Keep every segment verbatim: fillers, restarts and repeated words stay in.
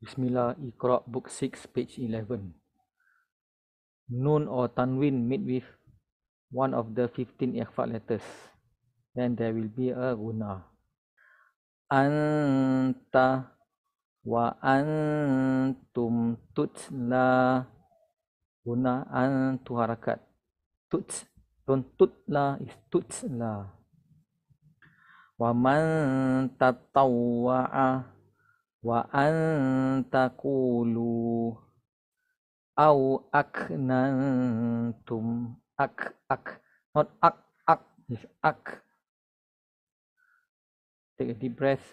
Bismillah, Iqra, book six, page eleven. Nun or tanwin made with one of the fifteen ikhfa letters. Then there will be a guna. Anta wa antum tutla. Guna an tu harakat. Tuts. Don't tutla is tutsla. Wa man tatawwa'a wa an taqulu au aknantum. Ak, ak. Not ak, ak. It's ak. Take a deep breath.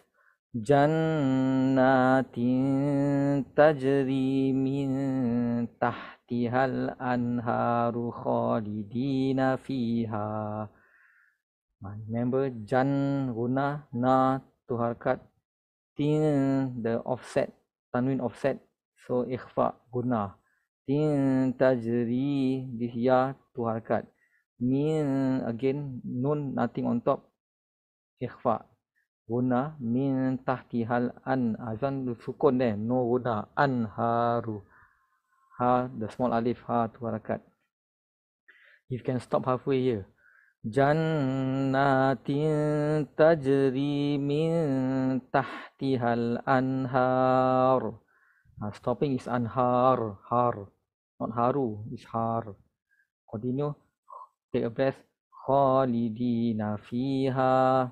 Jannatin tajri min tahtihal anharu khalidina fiha. Remember, jan guna, na to harakat, tin the offset, tanwin offset, so ikhfa guna. Tin tajri, this ya to harakat. Min again, nun nothing on top, ikhfa guna. Min tahtihal an, azan sukun there, no guna. Anharu, ha the small alif, ha to harakat. You can stop halfway here. Jannatin tajri min tahtihal anhar. Uh, stopping is anhar, har, not haru, is har. Continue, take a breath. Khalidina fiha.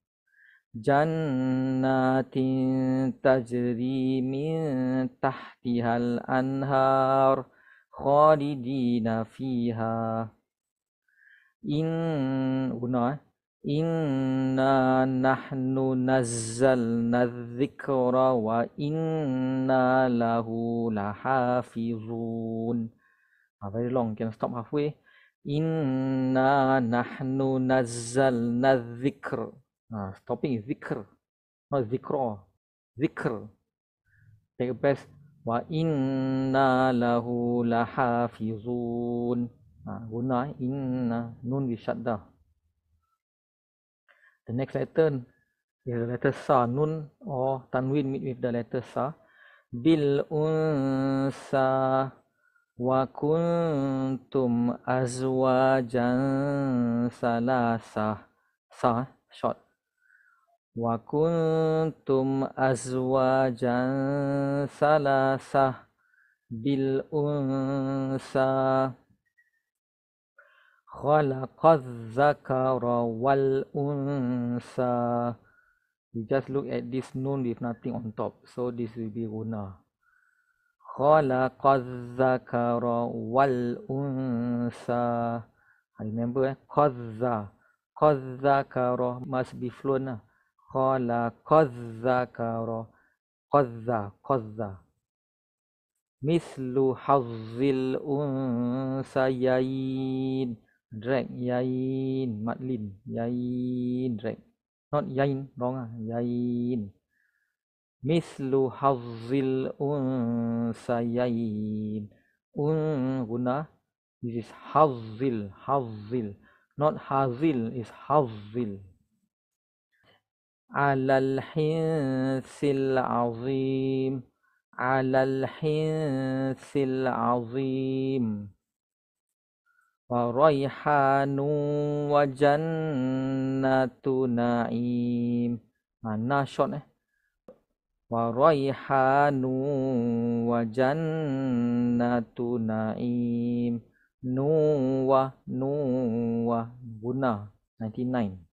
Jannatin tajri min tahtihal anhar. Khalidina fiha. In guna, inna nahnu nazzalna dzikra wa inna lahu lahafizun. Ah, very long, can stop halfway. Inna nahnu nazzalna dzikr. Ah, stopping is zikr, not zikra. Zikr. Take a breath. Wa inna lahu lahafizun. Ah, guna inna, nun with shaddah. The next letter is the letter sa, nun or tanwin made with the letter sa. Bil unsa wa kuntum azwajan salasa. Sa, short. Wa kuntum azwajan salasa. Bil unsa. Khalaqaz zakara wal unsa. You just look at this nun with nothing on top, so this will be guna. Khalaqaz zakara wal unsa. Remember, eh? Qazza. Qazzakara must be flown. Khalaqaz zakara. Qazza. Qazza. Mislu hazzil unsayain. Drag, yain, madlin, yain, drag. Not yain, wrong ah, yain. Mislu hazzil unsayain. Un, guna, this is hazzil, hazzil. Not hazil, is hazzil. Alal hinsil azim. Alal hinsil azim. Wa raihanu wa jannatu na'im. Mana short eh. Wa raihanu wa jannatu na'im. Nuwa, nuwa, guna, ninety-nine.